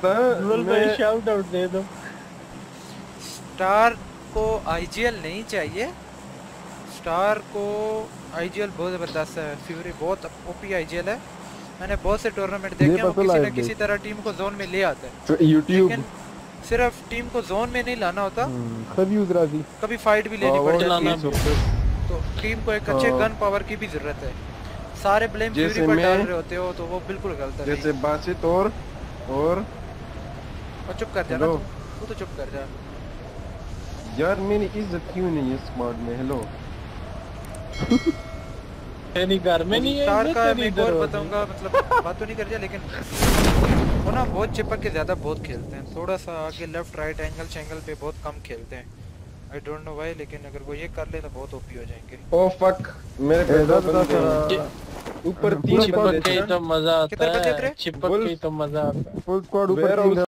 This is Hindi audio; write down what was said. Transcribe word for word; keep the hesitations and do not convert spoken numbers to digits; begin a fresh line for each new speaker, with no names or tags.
था मैं
शाउट आउट दे दो।
स्टार को आईजीएल नहीं चाहिए, स्टार को आईजीएल बहुत जबरदस्त है, फ्यूरी बहुत ओपी आईजीएल है। मैंने बहुत से टूर्नामेंट देखे हैं, वो किसी न किसी तरह टीम को जोन में ले आता है। लेकिन सिर्फ टीम को जोन में नहीं लाना होता, कभी फाइट भी लेनी पड़ जाती है। तो टीम को एक अच्छे गन पावर की भी जरूरत है। सारे ब्लेम फ्यूरी पर डाल रहे होते हो तो वो बिल्कुल गलत है।
जैसे बासित और और
और चुप कर जा ना तू तो चुप कर जा
यार, मेरी इज्जत क्यों नहीं है स्क्वाड में? हेलो
तेरी घर में नहीं है
स्टार का मैं एक और बताऊंगा, मतलब बात तो नहीं कर दिया, लेकिन वो ना बहुत चिपक के ज्यादा बहुत खेलते हैं, थोड़ा सा आगे लेफ्ट राइट एंगल चैंगल पे बहुत कम खेलते हैं। आई डोंट नो व्हाई, लेकिन अगर वो ये कर ले तो बहुत ओपी हो जाएंगे।
ओह फक, मेरे पे दो बंदे ऊपर तीन
चिपक के तो मजा आता है,
किधर बंदे तेरे?
चिपक के तो मजा आता है।
फुल स्क्वाड ऊपर।